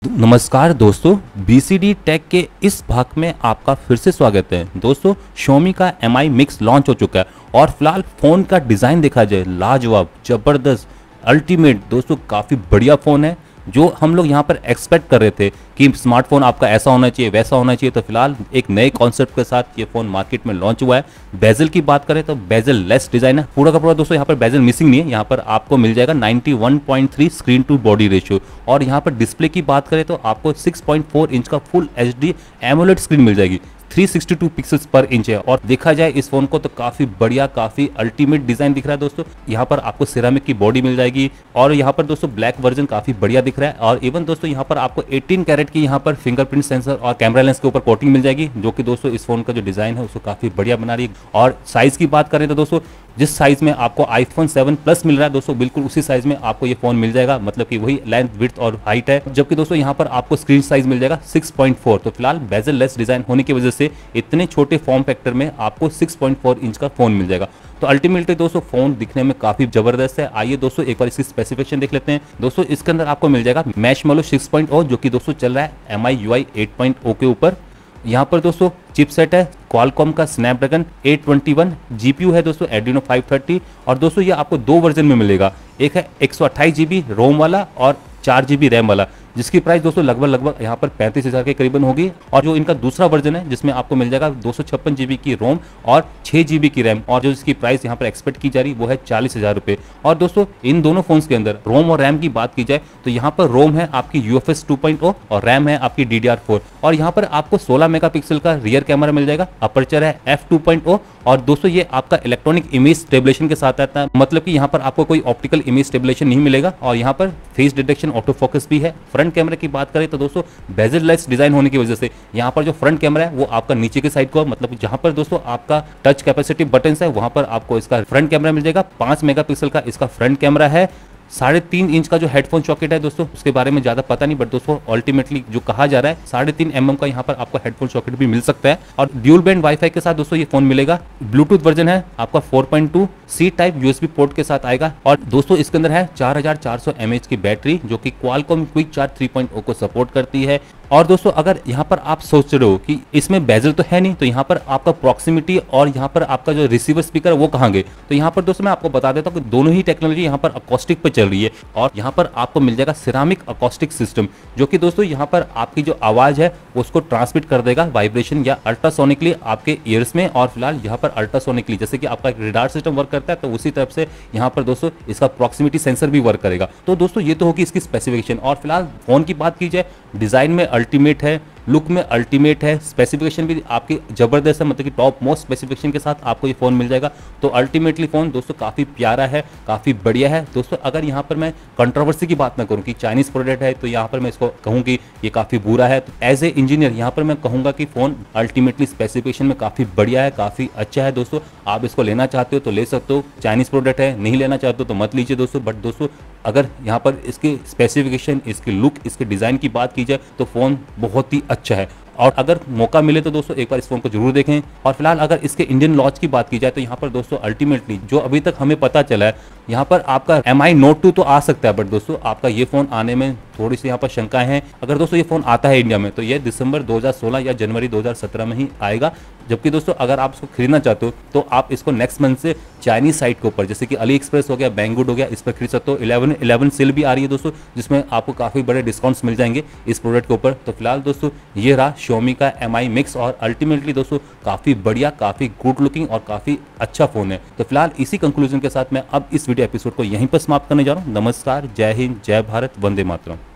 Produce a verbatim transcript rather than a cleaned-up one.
नमस्कार दोस्तों, BCD take के इस भाग में आपका फिर से स्वागत है। दोस्तों, Xiaomi का एम आई मिक्स लॉन्च हो चुका है और फिलहाल फ़ोन का डिज़ाइन देखा जाए लाजवाब, ज़बरदस्त, अल्टीमेट। दोस्तों काफ़ी बढ़िया फ़ोन है जो हम लोग यहाँ पर एक्सपेक्ट कर रहे थे कि स्मार्टफोन आपका ऐसा होना चाहिए, वैसा होना चाहिए। तो फिलहाल एक नए कॉन्सेप्ट के साथ ये फ़ोन मार्केट में लॉन्च हुआ है। बेजल की बात करें तो बेजल लेस डिज़ाइन है, पूरा का पूरा। दोस्तों यहाँ पर बेजल मिसिंग नहीं है, यहाँ पर आपको मिल जाएगा इक्यानवे पॉइंट तीन स्क्रीन टू बॉडी रेशियो। और यहाँ पर डिस्प्ले की बात करें तो आपको छह पॉइंट चार इंच का full H D AMOLED screen मिल जाएगी, तीन सौ बासठ पिक्सेल्स पर इंच है। और देखा जाए इस फोन को तो काफी बढ़िया, काफी अल्टीमेट डिजाइन दिख रहा है। दोस्तों यहाँ पर आपको सिरामिक की बॉडी मिल जाएगी और यहाँ पर दोस्तों ब्लैक वर्जन काफी बढ़िया दिख रहा है। और इवन दोस्तों यहाँ पर आपको अठारह कैरेट की यहाँ पर फिंगरप्रिंट सेंसर और कैमरा लेंस के ऊपर कोटिंग मिल जाएगी, जो कि दोस्तों इस फोन का जो डिजाइन है उसको काफी बढ़िया बना रही है। और साइज की बात करें तो दोस्तों जिस साइज में आपको आईफोन सेवन प्लस मिल रहा है दोस्तों, बिल्कुल उसी साइज में आपको ये फोन मिल जाएगा, मतलब कि वही लेंथ, विड्थ और हाइट है। जबकि दोस्तों यहाँ पर आपको स्क्रीन साइज मिल जाएगा छह पॉइंट चार। तो फिलहाल बेजल लेस डिजाइन होने की वजह से इतने छोटे फॉर्म फैक्टर में आपको छह पॉइंट चार इंच का फोन मिल जाएगा। तो अल्टीमेटली दोस्तों फोन दिखने में काफी जबरदस्त है। आइए दोस्तों एक बार इसकी स्पेसिफिकेशन देख लेते हैं। दोस्तों इसके अंदर आपको मिल जाएगा मैशमेलो सिक्स पॉइंट ज़ीरो, जो कि दोस्तों चल रहा है M I U I eight point zero के ऊपर। यहाँ पर दोस्तों चिपसेट है क्वालकॉम का Snapdragon eight twenty one, GPU है दोस्तों एड्रीनो फाइव थर्टी। और दोस्तों ये आपको दो वर्जन में मिलेगा, एक है एक सौ अट्ठाईस जीबी रोम वाला और चार जीबी रैम वाला, जिसकी प्राइस दोस्तों लगभग लगभग यहाँ पर पैंतीस हजार के करीबन होगी। और जो इनका दूसरा वर्जन है जिसमें आपको मिल जाएगा दो सौ छप्पन जीबी की रोम और छह जीबी की रैम, और जो इसकी प्राइस यहाँ पर एक्सपेक्ट की जा रही वो है चालीस हजार रुपये। और दोस्तों इन दोनों फोन्स के अंदर रोम और रैम की बात की जाए तो यहाँ पर रोम है आपकी U F S two point zero और रैम है आपकी डी डी आर फोर। और यहाँ पर आपको सोलह मेगापिक्सल का रियर कैमरा मिल जाएगा, अपर्चर है एफ टू पॉइंट ज़ीरो। और दोस्तों ये आपका इलेक्ट्रॉनिक इमेज स्टेबलेशन के साथ आता है, मतलब कि यहाँ पर आपको कोई ऑप्टिकल इमेज स्टेबलेशन नहीं मिलेगा। और यहाँ पर फेस डिटेक्शन ऑटो फोकस भी है। फ्रंट कैमरे की बात करें तो दोस्तों बेजल लेस डिजाइन होने की वजह से यहाँ पर जो फ्रंट कैमरा है वो आपका नीचे की साइड को, मतलब जहां पर दोस्तों आपका टच कैपेसिटी बटन है वहां पर आपको इसका फ्रंट कैमरा मिल जाएगा। पांच मेगापिक्सल का इसका फ्रंट कैमरा है। साढ़े तीन इंच का जो हेडफोन सॉकेट है दोस्तों, उसके बारे में ज्यादा पता नहीं, बट दोस्तों अल्टीमेटली जो कहा जा रहा है साढ़े तीन एम एम का यहाँ पर आपको हेडफोन सॉकेट भी मिल सकता है। और ड्यूल बैंड वाईफाई के साथ दोस्तों ये फोन मिलेगा। ब्लूटूथ वर्जन है आपका four point two, C type USB port के साथ आएगा। और दोस्तों इसके अंदर है चार हजार चार सौ एम एच की बैटरी, जो कि Qualcomm quick charge three point zero को सपोर्ट करती है। और दोस्तों अगर यहाँ पर आप सोच रहे हो कि इसमें बेजल तो है नहीं, तो यहाँ पर आपका प्रॉक्सिमिटी और यहाँ पर आपका जो रिसीवर स्पीकर है वो कहाँ गए, तो यहाँ पर दोस्तों मैं आपको बता देता हूँ कि दोनों ही टेक्नोलॉजी यहाँ पर अकॉस्टिक पे चल रही है। और यहाँ पर आपको मिल जाएगा सिरामिक अकॉस्टिक सिस्टम, जो कि दोस्तों यहाँ पर आपकी जो आवाज है उसको ट्रांसमिट कर देगा वाइब्रेशन या अल्ट्रासोनिकली आपके ईयर्स में। और फिलहाल यहाँ पर अल्ट्रासोनिकली जैसे कि आपका एक रेडार सिस्टम वर्क करता है, तो उसी तरफ से यहाँ पर दोस्तों इसका प्रॉक्सिमिटी सेंसर भी वर्क करेगा। तो दोस्तों ये तो होगी इसकी स्पेसिफिकेशन। और फिलहाल फोन की बात की जाए, डिजाइन में अल्टीमेट है, लुक में अल्टीमेट है, स्पेसिफिकेशन भी आपकी जबरदस्त है, मतलब कि टॉप मोस्ट स्पेसिफिकेशन के साथ आपको ये फोन मिल जाएगा। तो अल्टीमेटली फोन दोस्तों काफी प्यारा है, काफी बढ़िया है। दोस्तों अगर यहाँ पर मैं कंट्रोवर्सी की बात ना करूँ कि चाइनीज प्रोडक्ट है, तो यहाँ पर मैं इसको कहूँ कि ये काफी बुरा है। तो एज ए इंजीनियर यहाँ पर मैं कहूँगा कि फोन अल्टीमेटली स्पेसिफिकेशन में काफी बढ़िया है, काफी अच्छा है। दोस्तों आप इसको लेना चाहते हो तो ले सकते हो, चाइनीज प्रोडक्ट है, नहीं लेना चाहते हो तो मत लीजिए दोस्तों। बट दोस्तों अगर यहाँ पर इसकी स्पेसिफिकेशन, इसकी लुक, इसके डिजाइन की बात की जाए तो फोन बहुत ही अच्छा है। और अगर मौका मिले तो दोस्तों एक बार इस फोन को जरूर देखें। और फिलहाल अगर इसके इंडियन लॉन्च की बात की जाए तो यहाँ पर दोस्तों अल्टीमेटली जो अभी तक हमें पता चला है, यहाँ पर आपका एम आई नोट टू तो आ सकता है, बट दोस्तों आपका ये फोन आने में थोड़ी सी यहाँ पर शंकाएं हैं। अगर दोस्तों ये फोन आता है इंडिया में तो ये दिसंबर दो हज़ार सोलह या जनवरी दो हज़ार सत्रह में ही आएगा। जबकि दोस्तों अगर आप इसको खरीदना चाहते हो तो आप इसको नेक्स्ट मंथ से चाइनीज साइट के ऊपर, जैसे कि अली एक्सप्रेस हो गया, बैंगुड हो गया, इस पर खरीद सकते हो। इलेवन इलेवन सेल भी आ रही है दोस्तों, जिसमें आपको काफी बड़े डिस्काउंट्स मिल जाएंगे इस प्रोडक्ट के ऊपर। तो फिलहाल दोस्तों ये रहा Xiaomi का एम आई मिक्स, और अल्टीमेटली दोस्तों काफी बढ़िया, काफी गुड लुकिंग और काफी अच्छा फोन है। तो फिलहाल इसी कंक्लूजन के साथ मैं अब इस वीडियो एपिसोड को यहीं पर समाप्त करने जा रहा हूँ। नमस्कार, जय हिंद, जय भारत, वंदे मातरम।